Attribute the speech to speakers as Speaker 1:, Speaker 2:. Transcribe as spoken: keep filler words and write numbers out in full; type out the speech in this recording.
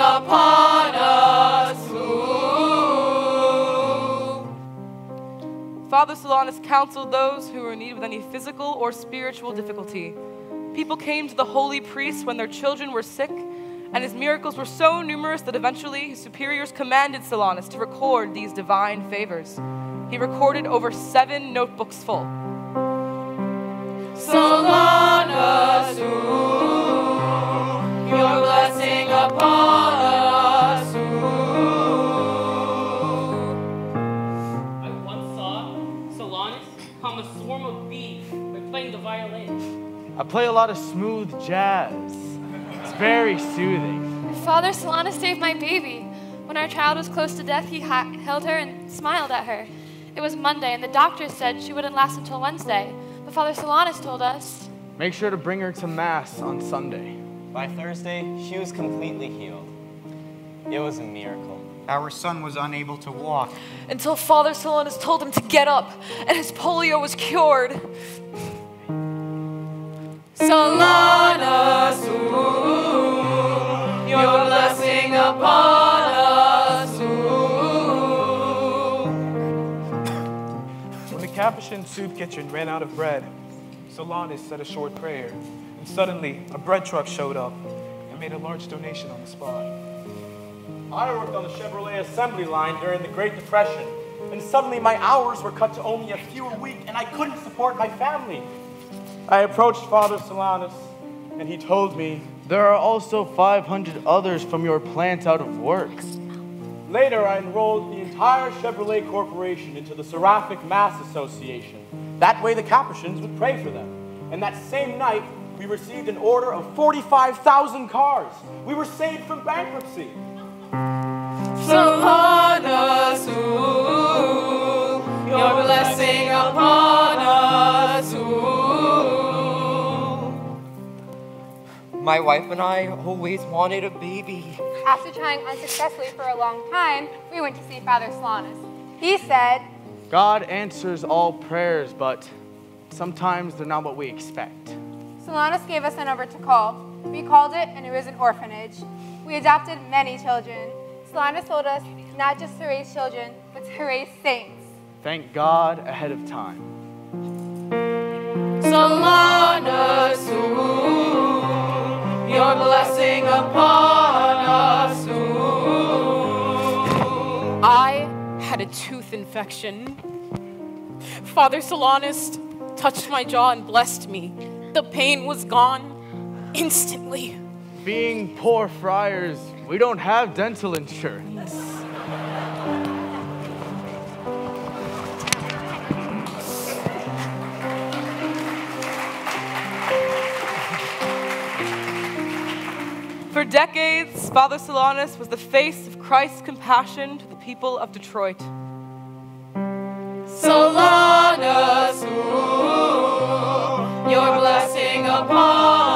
Speaker 1: upon us.
Speaker 2: Father Solanus counseled those who were in need with any physical or spiritual difficulty. People came to the holy priest when their children were sick, and his miracles were so numerous that eventually his superiors commanded Solanus to record these divine favors. He recorded over seven notebooks full.
Speaker 1: Solanus, ooh, your blessing upon us. Ooh.
Speaker 3: I once saw Solanus calm a swarm of bees by playing the violin.
Speaker 4: I play a lot of smooth jazz. It's very soothing.
Speaker 5: Father Solanus saved my baby. When our child was close to death, he ha held her and smiled at her. It was Monday, and the doctors said she wouldn't last until Wednesday. But Father Solanus told us,
Speaker 4: make sure to bring her to Mass on Sunday.
Speaker 6: By Thursday, she was completely healed. It was a miracle.
Speaker 7: Our son was unable to walk.
Speaker 8: Until Father Solanus told him to get up, and his polio was cured.
Speaker 1: Solanus, ooh, your blessing upon us. Ooh.
Speaker 9: When the Capuchin soup kitchen ran out of bread, Solanus said a short prayer, and suddenly a bread truck showed up and made a large donation on the spot.
Speaker 10: I worked on the Chevrolet assembly line during the Great Depression, and suddenly my hours were cut to only a few a week, and I couldn't support my family. I approached Father Solanus, and he told me,
Speaker 4: there are also five hundred others from your plant out of work.
Speaker 10: Later, I enrolled the entire Chevrolet Corporation into the Seraphic Mass Association. That way the Capuchins would pray for them. And that same night, we received an order of forty-five thousand cars. We were saved from bankruptcy.
Speaker 1: Solanus, ooh, your blessing upon us. Ooh.
Speaker 11: My wife and I always wanted a baby.
Speaker 12: After trying unsuccessfully for a long time, we went to see Father Solanus. He said,
Speaker 4: God answers all prayers, but sometimes they're not what we expect.
Speaker 12: Solanus gave us a number to call. We called it, and it was an orphanage. We adopted many children. Solanus told us not just to raise children, but to raise saints.
Speaker 4: Thank God ahead of time.
Speaker 1: Solanus, ooh, your blessing upon us. Ooh.
Speaker 13: I had a tooth infection. Father Solanus touched my jaw and blessed me. The pain was gone instantly.
Speaker 4: Being poor friars, we don't have dental insurance.
Speaker 2: For decades, Father Solanus was the face of Christ's compassion to the people of Detroit.
Speaker 1: Solanus, ooh, your blessing upon